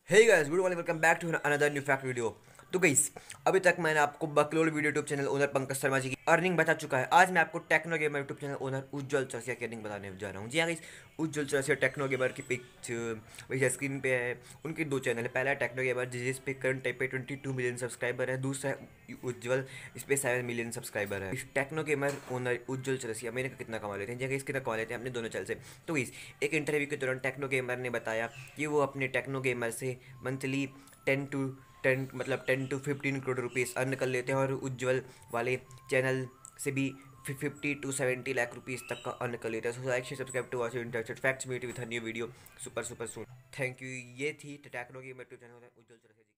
Hey guys, good morning, welcome back to another new fact video. तो guys, अभी तक मैंने आपको Bakloll video YouTube channel owner Pankaj Sharma ji की अर्निंग बता चुका है। आज मैं आपको Techno Gamer YouTube channel owner Ujjwal Chaurasia की अर्निंग बताने जा रहा हूँ। जी हाँ guys, Ujjwal Chaurasia Techno Gamer की पिक्च वही स्क्रीन पे है। उनके दो चैनल है, पहला है टेक्नो गेमर जिस पे करंट टाइप पे 22 मिलियन सब्सक्राइबर है, दूसरा है उज्जवल, इस पे 7 मिलियन सब्सक्राइबर है। इस Techno Gamer owner Ujjwal Chaurasia मेरे को कितना कमा लेते हैं, जगह कितना कमा लेते हैं अपने दोनों चैनल से। तो इस एक इंटरव्यू के दौरान टेक्नो गेमर ने बताया कि वो अपने टेक्नो गेमर से monthly 10 to 15 crore rupees earn कर लेते हैं, और उज्जवल वाले चैनल से भी 50 टू 70 लाख रुपीज़ तक का अर्न कर लेते हैं। So like share subscribe to watch interested facts meet with new video super super soon. Thank you. ये थी टेक्नो की यूट्यूब चैनल उज्जवल चरसिया जी।